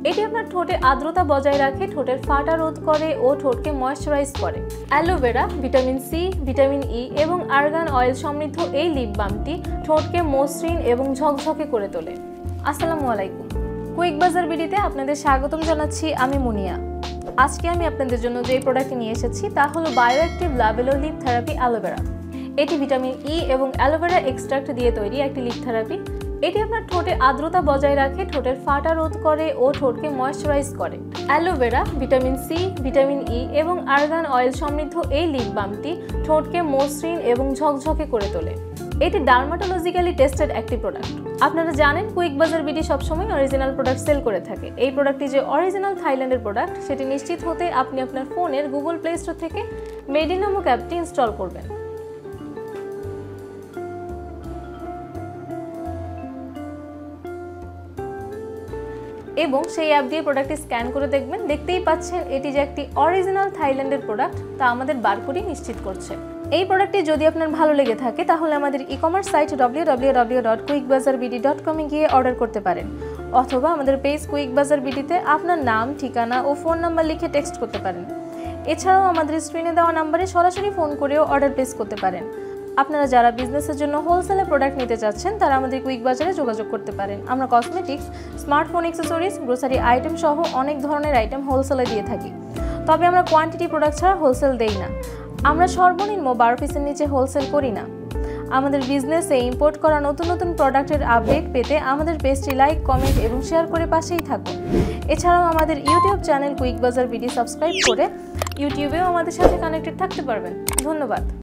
এটি আপনার ঠোঁটে আর্দ্রতা বজায় রাখে, ঠোঁটের ফাটা রোধ করে ও ঠোঁটকে ময়েশ্চারাইজ করে। Aloe vera, vitamin C, vitamin E এবং আর্গান অয়েল সমৃদ্ধ এই লিপ বামটি ঠোঁটকে মসৃণ এবং ঝকঝকে করে তোলে। আসসালামু আলাইকুম, কুইক বাজার বিডিতে আপনাদের স্বাগতম জানাচ্ছি। আমি মুনিয়া। আজকে আমি আপনাদের জন্য যে প্রোডাক্টটি নিয়ে এসেছি তা হলো bioactive Labello lip therapy aloe vera. এটি ভিটামিন ই এবং অ্যালোভেরা এক্সট্রাক্ট দিয়ে তৈরি একটি লিপ থেরাপি। এটি আপনার ঠোঁটে আর্দ্রতা বজায় রাখে, ঠোঁটের ফাটা রোধ করে ও ঠোঁটকে ময়েশ্চারাইজ করে। Aloe vera, vitamin C, vitamin E এবং আর্গান অয়েল সমৃদ্ধ এই লিপ বামটি ঠোঁটকে মসৃণ এবং ঝকঝকে করে তোলে। এটি ডার্মাটোলজিক্যালি টেস্টেড একটি প্রোডাক্ট। আপনারা জানেন কুইক বাজার বিডি সবসময় অরিজিনাল প্রোডাক্ট সেল করে থাকে। এই প্রোডাক্টটি যে অরিজিনাল থাইল্যান্ডের প্রোডাক্ট সেটি নিশ্চিত হতে আপনি আপনার ফোনের গুগল প্লে স্টোর থেকে মেড ইন নামক অ্যাপটি ইনস্টল করবেন। এবং সেই অ্যাপ দিয়ে প্রোডাক্টটি স্ক্যান করে দেখবেন। দেখতেই পাচ্ছেন এটি যে একটি অরিজিনাল থাইল্যান্ডের প্রোডাক্ট তা আমাদের বারকোডই নিশ্চিত করছে। এই প্রোডাক্টটি যদি আপনার ভালো লেগে থাকে তাহলে আমাদের ই-কমার্স সাইট www.quickbazarbd.com এ গিয়ে অর্ডার করতে পারেন, অথবা আমাদের পেজ কুইক বাজার বিডিতে আপনার নাম, ঠিকানা ও ফোন নাম্বার লিখে টেক্সট করতে পারেন। এছাড়াও আমাদের স্ক্রিনে দেওয়া নাম্বারে সরাসরি ফোন করেও অর্ডার প্লেস করতে পারেন। আপনারা যারা বিজনেসের জন্য হোলসেলে প্রোডাক্ট নিতে চাচ্ছেন তারা আমাদের কুইক বাজারে যোগাযোগ করতে পারেন। আমরা cosmetics, smartphone accessories, grocery item সহ অনেক ধরনের আইটেম হোলসেলে দিয়ে থাকি। তবে আমরা কোয়ান্টিটি প্রোডাক্ট ছাড়া হোলসেল দেই না। আমরা সর্বনিম্ন 12 পিসের নিচে হোলসেল করি না। আমাদের বিজনেসে ইম্পোর্ট করা নতুন নতুন প্রোডাক্টের আপডেট পেতে আমাদের পেজটি লাইক, কমেন্ট এবং শেয়ার করে পাশেই থাকুন। এছাড়াও আমাদের YouTube channel quick Bazar BD subscribe করে ইউটিউবেও আমাদের সাথে কানেক্টেড থাকতে পারবেন। ধন্যবাদ।